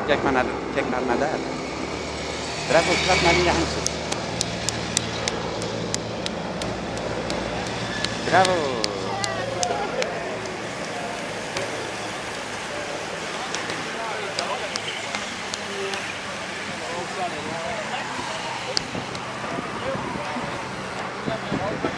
Kijk maar naar daar. Bravo, klap maar in je handje. Bravo. Ja,